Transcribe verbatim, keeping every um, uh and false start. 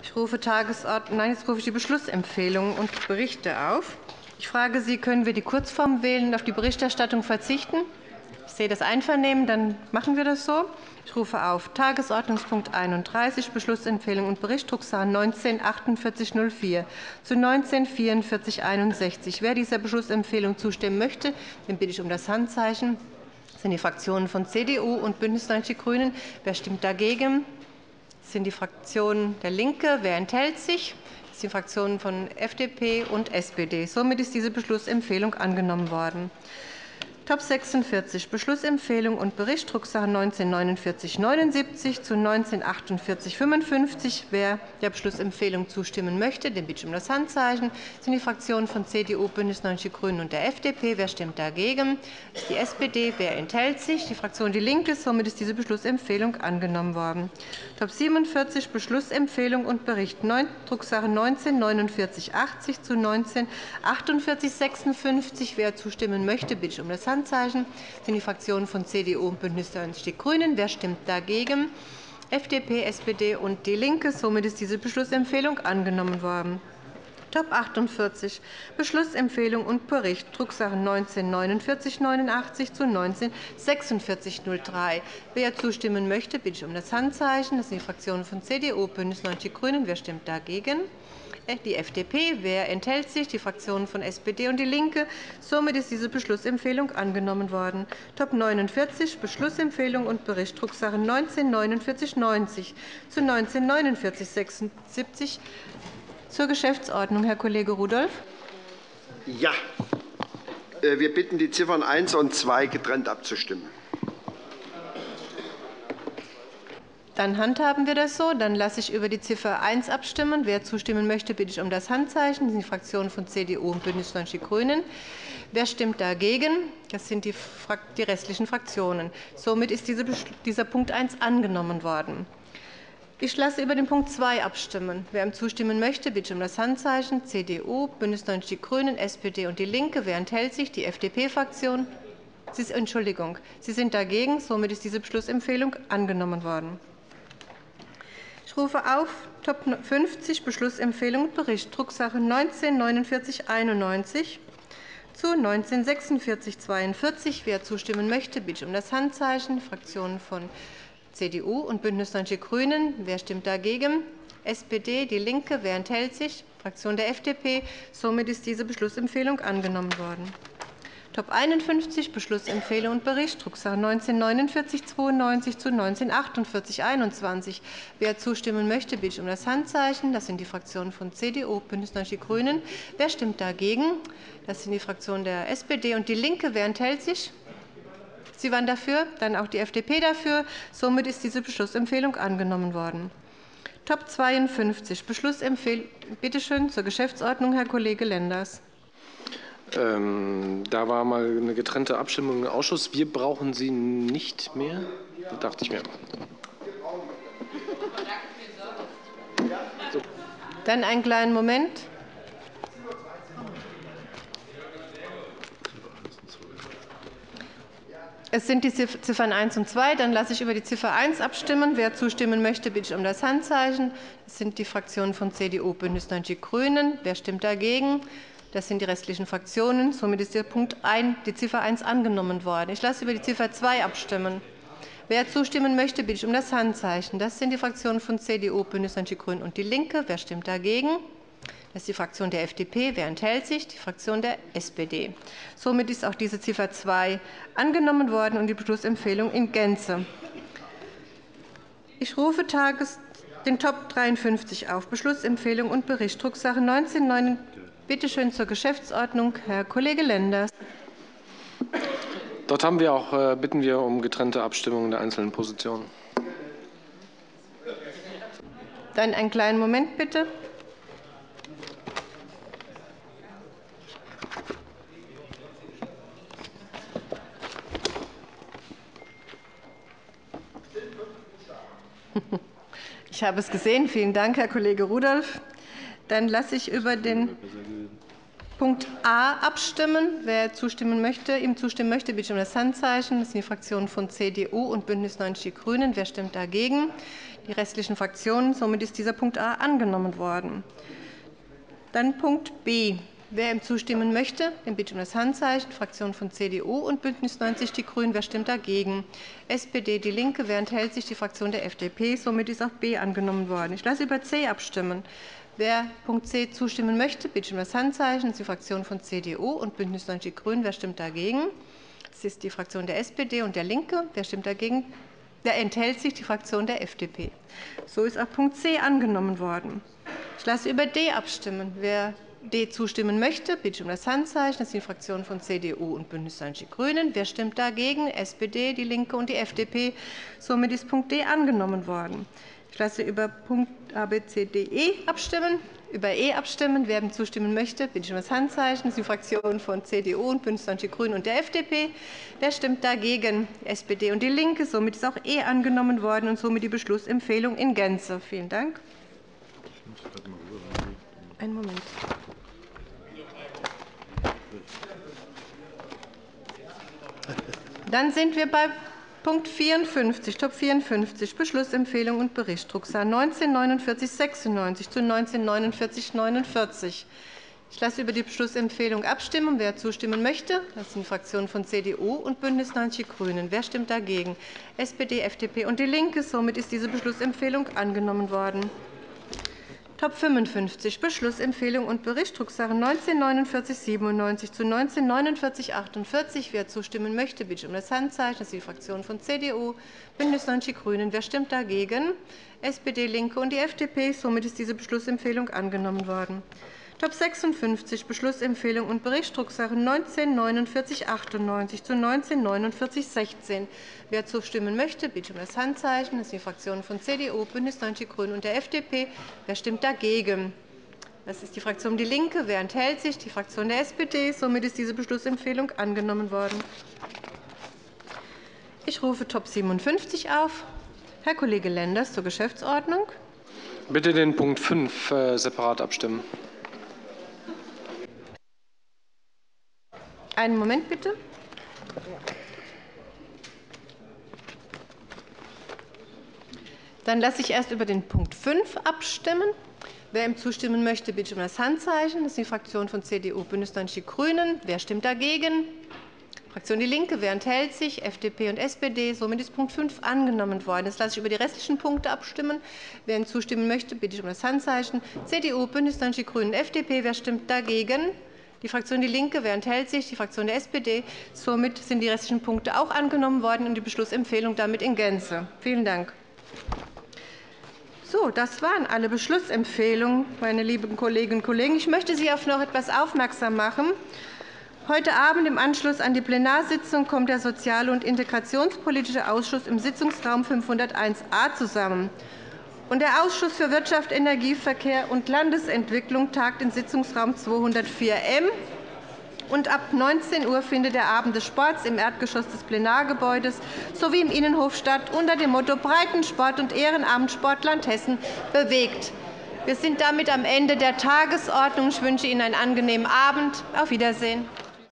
Ich rufe, Tagesordnung, nein, jetzt rufe ich die Beschlussempfehlungen und Berichte auf. Ich frage Sie, können wir die Kurzform wählen und auf die Berichterstattung verzichten? Ich sehe das Einvernehmen, dann machen wir das so. Ich rufe auf Tagesordnungspunkt einunddreißig, Beschlussempfehlung und Bericht, Drucksache neunzehn achtundvierzig null vier zu neunzehn vierundvierzig einundsechzig. Wer dieser Beschlussempfehlung zustimmen möchte, den bitte ich um das Handzeichen. Das sind die Fraktionen von C D U und BÜNDNIS neunzig die GRÜNEN. Wer stimmt dagegen? Das sind die Fraktionen der Linke. Wer enthält sich? Das sind die Fraktionen von F D P und S P D. Somit ist diese Beschlussempfehlung angenommen worden. Top sechsundvierzig, Beschlussempfehlung und Bericht, Drucksache neunzehn neunundvierzig neunundsiebzig zu neunzehn achtundvierzig fünfundfünfzig. Wer der Beschlussempfehlung zustimmen möchte, den bitte ich um das Handzeichen. Das sind die Fraktionen von C D U, BÜNDNIS neunzig die GRÜNEN und der F D P. Wer stimmt dagegen? Das ist die S P D. Wer enthält sich? Die Fraktion DIE LINKE. Somit ist diese Beschlussempfehlung angenommen worden. Top siebenundvierzig, Beschlussempfehlung und Bericht, Drucksache neunzehn neunundvierzig achtzig zu neunzehn achtundvierzig sechsundfünfzig. Wer zustimmen möchte, bitte ich um das Handzeichen. Das sind die Fraktionen von C D U und BÜNDNIS neunzig die GRÜNEN. Wer stimmt dagegen? F D P, S P D und DIE LINKE. Somit ist diese Beschlussempfehlung angenommen worden. Top achtundvierzig, Beschlussempfehlung und Bericht, Drucksache neunzehn neunundvierzig neunundachtzig zu neunzehn sechsundvierzig null drei. Wer zustimmen möchte, bitte ich um das Handzeichen. Das sind die Fraktionen von C D U, BÜNDNIS neunzig die GRÜNEN. Wer stimmt dagegen? Die F D P. Wer enthält sich? Die Fraktionen von S P D und DIE LINKE. Somit ist diese Beschlussempfehlung angenommen worden. Top neunundvierzig, Beschlussempfehlung und Bericht, Drucksache neunzehn neunundvierzig neunzig zu neunzehn neunundvierzig sechsundsiebzig. Zur Geschäftsordnung, Herr Kollege Rudolph. Ja, wir bitten, die Ziffern eins und zwei getrennt abzustimmen. Dann handhaben wir das so. Dann lasse ich über die Ziffer eins abstimmen. Wer zustimmen möchte, bitte ich um das Handzeichen. Das sind die Fraktionen von C D U und BÜNDNIS neunzig die GRÜNEN. Wer stimmt dagegen? Das sind die, die restlichen Fraktionen. Somit ist diese, dieser Punkt eins angenommen worden. Ich lasse über den Punkt zwei abstimmen. Wer ihm zustimmen möchte, bitte ich um das Handzeichen. C D U, BÜNDNIS neunzig die GRÜNEN, S P D und DIE LINKE. Wer enthält sich? Die F D P-Fraktion. Entschuldigung, Sie sind dagegen. Somit ist diese Beschlussempfehlung angenommen worden. Ich rufe auf Top fünfzig, Beschlussempfehlung und Bericht, Drucksache neunzehn neunundvierzig einundneunzig zu neunzehn sechsundvierzig zweiundvierzig. Wer zustimmen möchte, bitte ich um das Handzeichen. Fraktionen von C D U und BÜNDNIS neunzig die GRÜNEN. Wer stimmt dagegen? S P D, DIE LINKE. Wer enthält sich? Fraktion der F D P. Somit ist diese Beschlussempfehlung angenommen worden. Top einundfünfzig, Beschlussempfehlung und Bericht, Drucksache neunzehn neunundvierzig zweiundneunzig zu neunzehn achtundvierzig einundzwanzig. Wer zustimmen möchte, bitte ich um das Handzeichen. Das sind die Fraktionen von C D U, BÜNDNIS neunzig die GRÜNEN. Wer stimmt dagegen? Das sind die Fraktionen der S P D und DIE LINKE. Wer enthält sich? Sie waren dafür, dann auch die F D P dafür. Somit ist diese Beschlussempfehlung angenommen worden. Top zweiundfünfzig, Beschlussempfehlung. Bitte schön zur Geschäftsordnung, Herr Kollege Lenders. Ähm, da war mal eine getrennte Abstimmung im Ausschuss. Wir brauchen sie nicht mehr, das dachte ich mir. So. Dann einen kleinen Moment. Es sind die Ziffern eins und zwei. Dann lasse ich über die Ziffer eins abstimmen. Wer zustimmen möchte, bitte ich um das Handzeichen. Das sind die Fraktionen von C D U, BÜNDNIS neunzig die GRÜNEN. Wer stimmt dagegen? Das sind die restlichen Fraktionen. Somit ist der Punkt eins, die Ziffer eins angenommen worden. Ich lasse über die Ziffer zwei abstimmen. Wer zustimmen möchte, bitte ich um das Handzeichen. Das sind die Fraktionen von C D U, BÜNDNIS neunzig die GRÜNEN und DIE LINKE. Wer stimmt dagegen? Das ist die Fraktion der F D P. Wer enthält sich? Die Fraktion der S P D. Somit ist auch diese Ziffer zwei angenommen worden und die Beschlussempfehlung in Gänze. Ich rufe Tages den Top dreiundfünfzig auf. Beschlussempfehlung und Bericht. Drucksache neunzehn neunundneunzig. Bitte schön zur Geschäftsordnung, Herr Kollege Lenders. Dort haben wir auch, bitten wir um getrennte Abstimmungen der einzelnen Positionen. Dann einen kleinen Moment, bitte. Ich habe es gesehen. Vielen Dank, Herr Kollege Rudolph. Dann lasse ich über den Punkt A abstimmen. Wer zustimmen möchte, ihm zustimmen möchte, bitte ich um das Handzeichen. Das sind die Fraktionen von C D U und BÜNDNIS neunzig die GRÜNEN. Wer stimmt dagegen? die restlichen Fraktionen. Somit ist dieser Punkt A angenommen worden. Dann Punkt B. Wer ihm zustimmen möchte, den bitte ich um das Handzeichen. Fraktionen von C D U und BÜNDNIS neunzig die GRÜNEN. Wer stimmt dagegen? S P D, DIE LINKE. Wer enthält sich? Die Fraktion der F D P. Somit ist auch B angenommen worden. Ich lasse über C abstimmen. Wer Punkt C zustimmen möchte, bitte ich um das Handzeichen. Das ist die Fraktion von C D U und BÜNDNIS neunzig die GRÜNEN. Wer stimmt dagegen? Das ist die Fraktion der S P D und der LINKE. Wer stimmt dagegen? Wer enthält sich? Die Fraktion der F D P. So ist auch Punkt C angenommen worden. Ich lasse über D abstimmen. Wer D zustimmen möchte, bitte ich um das Handzeichen. Das sind die Fraktionen von C D U und BÜNDNIS neunzig die GRÜNEN. Wer stimmt dagegen? S P D, DIE LINKE und die F D P. Somit ist Punkt D angenommen worden. Ich lasse über Punkt A, B, C, D, E abstimmen. Über E abstimmen. Wer dem zustimmen möchte, bitte ich um das Handzeichen. Das sind die Fraktionen von C D U und BÜNDNIS neunzig die GRÜNEN und der F D P. Wer stimmt dagegen? Die S P D und DIE LINKE. Somit ist auch E angenommen worden und somit die Beschlussempfehlung in Gänze. Vielen Dank. Einen Moment. Dann sind wir bei Punkt vierundfünfzig, Top vierundfünfzig, Beschlussempfehlung und Bericht, Drucksache neunzehn neunundvierzig sechsundneunzig zu neunzehn neunundvierzig neunundvierzig. Ich lasse über die Beschlussempfehlung abstimmen. Wer zustimmen möchte, das sind die Fraktionen von C D U und BÜNDNIS neunzig die GRÜNEN. Wer stimmt dagegen? S P D, F D P und DIE LINKE. Somit ist diese Beschlussempfehlung angenommen worden. Top fünfundfünfzig, Beschlussempfehlung und Bericht, Drucksache neunzehn neunundvierzig siebenundneunzig zu neunzehn neunundvierzig achtundvierzig. Wer zustimmen möchte, bitte ich um das Handzeichen. Das sind die Fraktionen von C D U, BÜNDNIS neunzig die GRÜNEN. Wer stimmt dagegen? S P D, LINKE und die F D P. Somit ist diese Beschlussempfehlung angenommen worden. Top sechsundfünfzig, Beschlussempfehlung und Bericht, Drucksache neunzehn neunundvierzig achtundneunzig zu neunzehn neunundvierzig sechzehn. Wer zustimmen möchte, bitte um das Handzeichen. Das sind die Fraktionen von C D U, BÜNDNIS neunzig die GRÜNEN und der F D P. Wer stimmt dagegen? Das ist die Fraktion DIE LINKE. Wer enthält sich? Die Fraktion der S P D. Somit ist diese Beschlussempfehlung angenommen worden. Ich rufe Top siebenundfünfzig auf. Herr Kollege Lenders zur Geschäftsordnung. Bitte den Punkt fünf äh, separat abstimmen. Einen Moment bitte. Dann lasse ich erst über den Punkt fünf abstimmen. Wer ihm zustimmen möchte, bitte um das Handzeichen. Das sind die Fraktionen von C D U, BÜNDNIS neunzig die GRÜNEN. Wer stimmt dagegen? Fraktion DIE LINKE. Wer enthält sich? F D P und S P D. Somit ist Punkt fünf angenommen worden. Jetzt lasse ich über die restlichen Punkte abstimmen. Wer ihm zustimmen möchte, bitte ich um das Handzeichen. C D U, BÜNDNIS neunzig die GRÜNEN, F D P. Wer stimmt dagegen? Die Fraktion DIE LINKE. Wer enthält sich? Die Fraktion der S P D. Somit sind die restlichen Punkte auch angenommen worden und die Beschlussempfehlung damit in Gänze. Vielen Dank. So, das waren alle Beschlussempfehlungen, meine lieben Kolleginnen und Kollegen. Ich möchte Sie auf noch etwas aufmerksam machen. Heute Abend im Anschluss an die Plenarsitzung kommt der Sozial- und Integrationspolitische Ausschuss im Sitzungsraum fünfhunderteins a zusammen. Und der Ausschuss für Wirtschaft, Energie, Verkehr und Landesentwicklung tagt in Sitzungsraum zweihundertvier M. Und ab neunzehn Uhr findet der Abend des Sports im Erdgeschoss des Plenargebäudes sowie im Innenhof statt, unter dem Motto Breitensport und Ehrenabendsport Land Hessen bewegt. Wir sind damit am Ende der Tagesordnung. Ich wünsche Ihnen einen angenehmen Abend. Auf Wiedersehen.